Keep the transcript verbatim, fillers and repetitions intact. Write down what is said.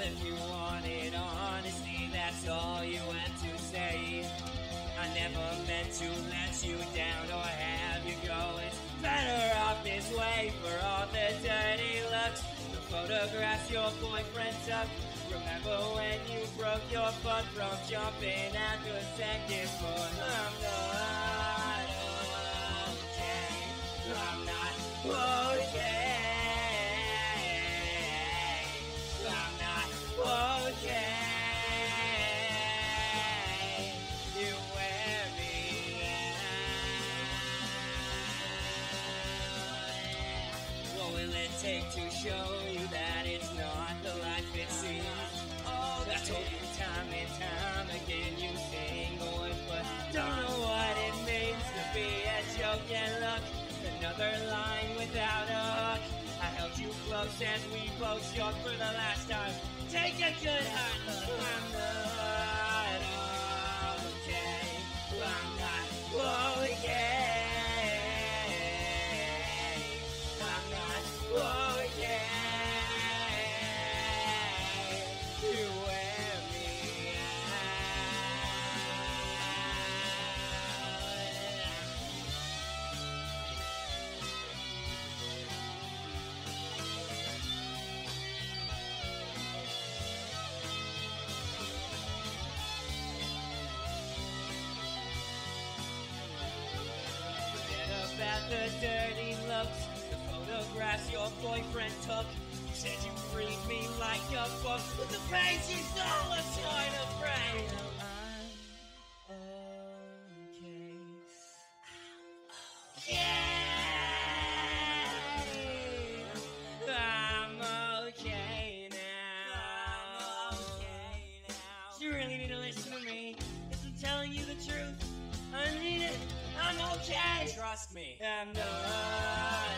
if you wanted honesty, that's all you had to say. I never meant to let you down or have you go. It's better off this way for all the dirty looks. The photographs your boyfriend took. Remember when you broke your foot from jumping at the second floor? I'm not okay. I'm not okay. I'm not okay. You wear me out. What will it take to show you that it's not the life it seems? Oh, I told you time and time again you single, but don't know what it means to be a joke. And look, another line without a hook. I held you close as we both shook for the last time. Take a good hard look. I'm not okay. I'm not okay. I'm not okay. You wear me about the dirty looks, the photographs your boyfriend took. You said you read me like a book, but the pages all a sign of rain. I'm okay. Yeah, I'm okay now. I'm okay now. You really need to listen to me. If I'm telling you the truth, I need it. I'm okay. Trust me. I'm not